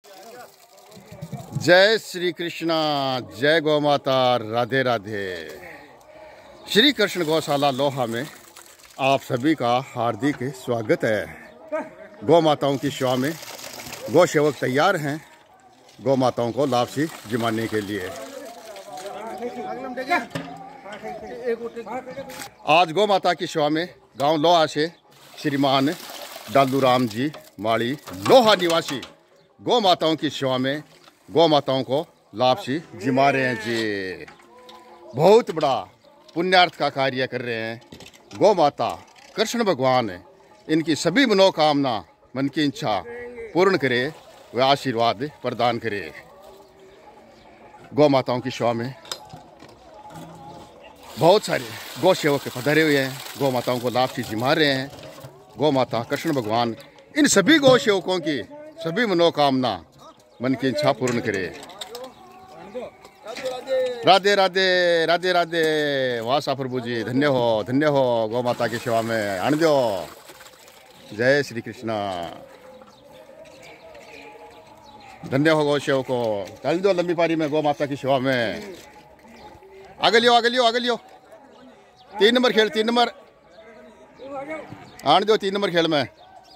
जय श्री कृष्णा, जय गौ माता, राधे राधे। श्री कृष्ण गौशाला लोहा में आप सभी का हार्दिक स्वागत है। गौ माताओं की सेवा में गौ सेवक तैयार हैं गौ माताओं को लापसी जिमाने के लिए। आज गौ माता की सेवा में गांव लोहा से श्रीमान डालूराम जी माड़ी लोहा निवासी गौ माताओं की सेवा में गौ माताओं को लापसी जिमा रहे हैं जी। बहुत बड़ा पुण्यार्थ का कार्य कर रहे हैं। गौ माता कृष्ण भगवान इनकी सभी मनोकामना, मन की इच्छा पूर्ण करे व आशीर्वाद प्रदान करे। गौ माताओं की सेवा में बहुत सारे गौ सेवक पधारे हुए हैं, गौ माताओं को लापसी जिमा रहे हैं। गौ माता कृष्ण भगवान इन सभी गौ सेवकों की सभी मनोकामना, मन की इच्छा पूर्ण करे। राधे राधे, राधे राधे। वासा प्रभु जी, धन्य हो गौ माता की सेवा में आन दो। जय श्री कृष्णा। धन्य हो गौ सेवको, चल दो लंबी पारी में गौ माता की सेवा में। आगे लियो, आगे लियो, आगे लियो। 3 नंबर खेल, 3 नंबर आन दो, 3 नंबर खेल में।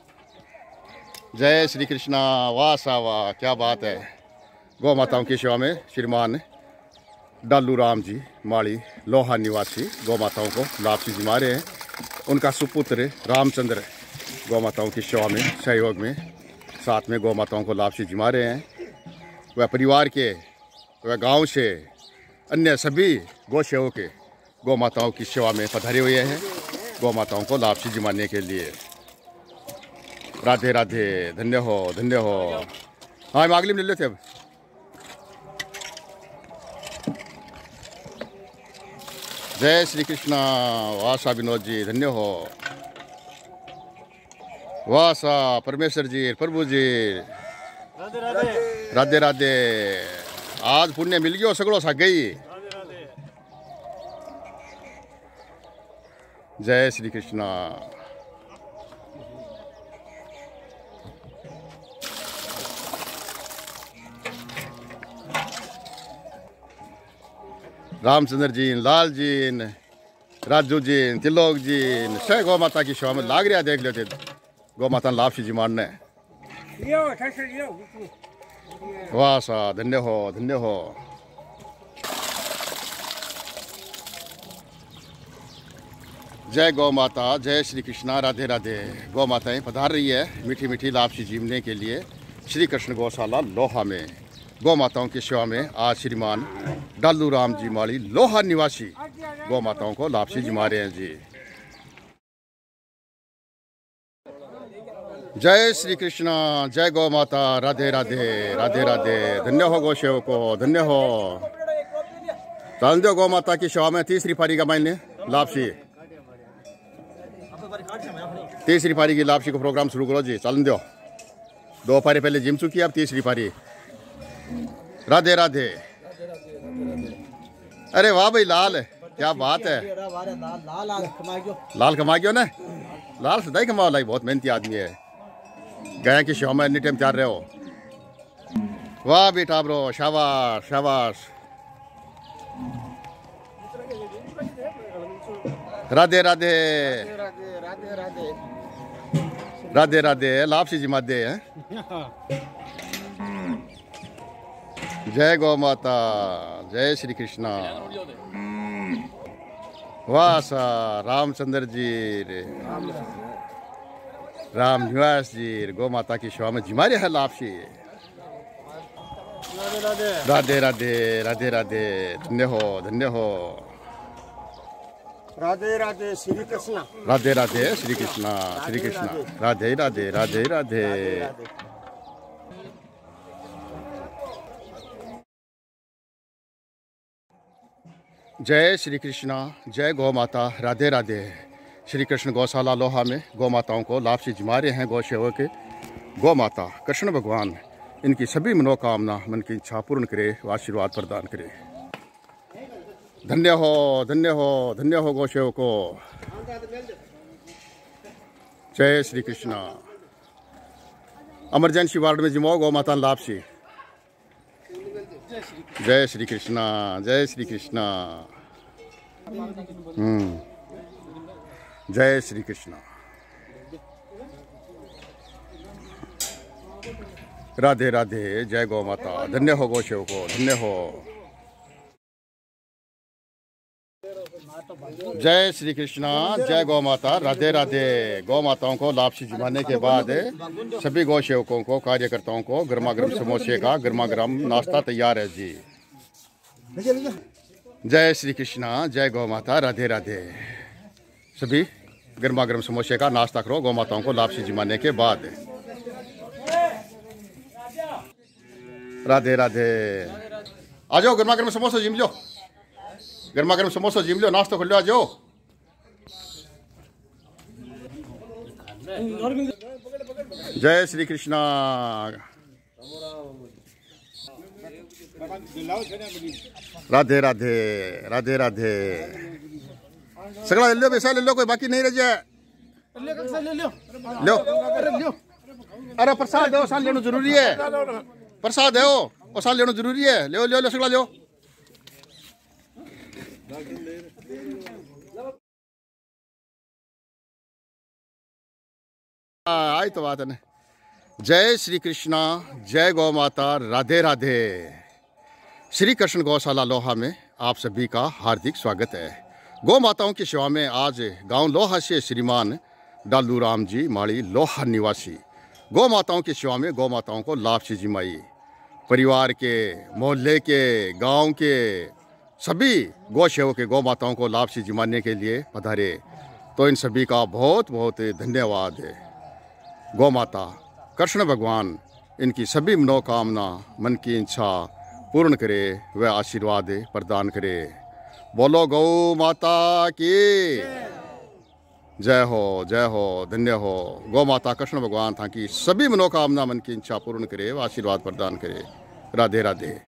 जय श्री कृष्णा। वाह सा वाह, क्या बात है। गौ माताओं की सेवा में श्रीमान डालूराम जी माड़ी लोहा निवासी गौ माताओं को लापसी जिमा रहे हैं। उनका सुपुत्र रामचंद्र गौ माताओं की सेवा में सहयोग में साथ में गौ माताओं को लापसी जिमा रहे हैं। वह परिवार के वह गांव से अन्य सभी गौ सेवक के गौ माताओं की सेवा में पधारे हुए हैं गौ माताओं को लापसी जिमाने के लिए। राधे राधे, धन्य हो। हाँ, हम अगली में ले लेते अब। जय श्री कृष्णा। वासा विनोद जी, धन्य हो। वासा परमेश्वर जी, प्रभु जी, राधे राधे, राधे राधे। आज पुण्य मिल गयो, सगड़ो सा गई। जय श्री कृष्णा। रामचंद्र जी, लाल जी, राजू जी, तिलोक जी सह गौ माता की सेवा में लाग रहा। देख लेते गौ माता लापसी जिमाने। वाह सा, धन्य हो। जय गौ माता, जय श्री कृष्णा, राधे राधे। गौ माताएं पधार रही है मीठी मीठी लापसी जीवने के लिए श्री कृष्ण गौशाला लोहा में। गौ माताओं की सेवा में आज श्रीमान डालूराम जी माड़ी लोहा निवासी गौ माताओं को लापसी जिमा रहे हैं जी। जय श्री कृष्णा, जय गौ माता, राधे राधे, राधे राधे। धन्य हो गौ सेवको, धन्य हो। चल दो गौ माता की सेवा में तीसरी पारी का मायने लापसी, तीसरी पारी की लापसी को प्रोग्राम शुरू करो जी। चल दो 2 पारी पहले जिम चुकी, अब तीसरी पारी। राधे राधे। अरे वाह भाई लाल, क्या बात है। लाल कमा गयो ना। लाल सदाई कमा लाई, बहुत मेहनती आदमी है। गया की सेवा में एनी टाइम चार रहे हो। वाह बेटा ब्रो, शाबाश शाबाश। राधे राधे, राधे राधे। लापसी जिमा दे हैं। जय गौ माता, जय श्री कृष्णा। वाह सा, रामचंद्र जी, राम निवास जी गौ माता की सेवा में जिमा रहे हैं लापसी। राधे राधे, राधे राधे। धन्य हो। राधे राधे, श्री कृष्णा। राधे राधे, श्री कृष्णा, श्री कृष्णा। राधे राधे, राधे राधे। जय श्री कृष्णा, जय गौ माता, राधे राधे। श्री कृष्ण गौशाला लोहा में गौ माताओं को लापसी जिमा रहे हैं गौ सेवक के। गौ माता कृष्ण भगवान इनकी सभी मनोकामना, मन की इच्छा पूर्ण करे, आशीर्वाद प्रदान करे। धन्य हो गौ सेवको। जय श्री कृष्णा। इमरजेंसी वार्ड में जिमो गौ माता लापसी। जय श्री कृष्णा, जय श्री कृष्णा। जय श्री कृष्णा। राधे राधे। जय गौ माता। धन्य हो गौ सेवको, धन्य हो। जय श्री कृष्णा, जय गौ माता। राधे राधे। गौ माताओं को लापसी जिमाने के बाद सभी गौ सेवकों को, कार्यकर्ताओं को गर्मा गर्म समोसे का गर्मा गर्म नाश्ता तैयार है जी। जय श्री कृष्णा, जय गौ माता। राधे राधे। सभी गर्मा गर्म समोसे का नाश्ता करो गौ माताओं को लापसी जिमाने के बाद। राधे राधे। आ जाओ, गर्मा गर्म समोसा जिम लो, गर्मा गर्म समोसा जिम लो, नाश्ता कर लो, आ जाओ। जय श्री कृष्णा। राधे राधे। राधे राधे। सगला ले लो, पैसा ले लो, कोई बाकी नहीं रह जाए। लो। अरे प्रसाद दो, साल लेना जरूरी है। प्रसाद है वो साल लेना जरूरी है। ले लो, सगला लो। आई तो बात है ना। जय श्री कृष्णा, जय गौ माता। राधे राधे। श्री कृष्ण गौशाला लोहा में आप सभी का हार्दिक स्वागत है। गौ माताओं की सेवा में आज गांव लोहा से श्रीमान डालू राम जी माड़ी लोहा निवासी गौ माताओं की सेवा में गौ माताओं को लापसी जिमाई। परिवार के, मोहल्ले के, गांव के सभी गौ सेवक के गौ माताओं को लापसी जिमाने के लिए पधारे, तो इन सभी का बहुत बहुत धन्यवाद है। गौ माता कृष्ण भगवान इनकी सभी मनोकामना, मन की इच्छा पूर्ण करे, वह आशीर्वाद प्रदान करे। बोलो गौ माता की जय हो, जय हो, धन्य हो। गौ माता कृष्ण भगवान ताकि सभी मनोकामना, मन की इच्छा पूर्ण करे, वह आशीर्वाद प्रदान करे। राधे राधे।